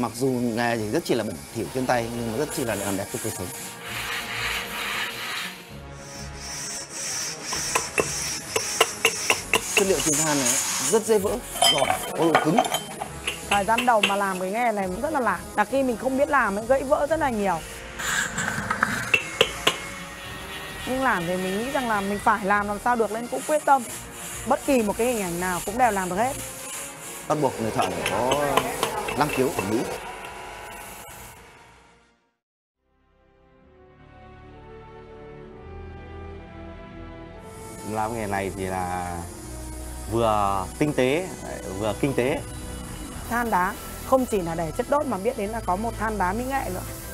mặc dù nghề thì rất chỉ là bẩn thỉu chân tay nhưng mà rất chỉ là làm đẹp cho cuộc sống. Chất liệu trên than này rất dễ vỡ, giòn, có độ cứng. Thời gian đầu mà làm cái nghề này rất là lạ, là khi mình không biết làm ấy, gãy vỡ rất là nhiều. Nhưng làm thì mình nghĩ rằng là mình phải làm sao được nên cũng quyết tâm. Bất kỳ một cái hình ảnh nào cũng đều làm được hết. Bắt buộc người thợ phải có năng khiếu thẩm mỹ. Làm nghề này thì là vừa tinh tế vừa kinh tế. Than đá không chỉ là để chất đốt mà biết đến là có một than đá mỹ nghệ nữa.